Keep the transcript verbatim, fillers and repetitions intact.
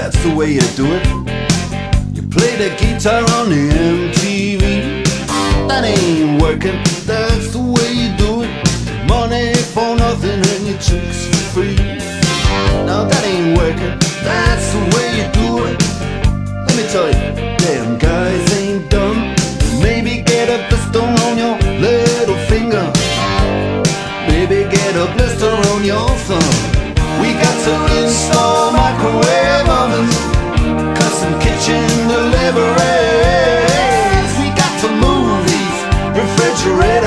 that's the way you do it. You play the guitar on the M T V. That ain't working, that's the way you do it. Money for nothing and your chicks for free. Now that ain't working, that's the way you do it. Let me tell you, damn guys ain't dumb. Maybe get a blister on your little finger. Maybe get a blister on your thumb. We got to install microwave ovens, custom kitchen deliveries. We got to move these refrigerators.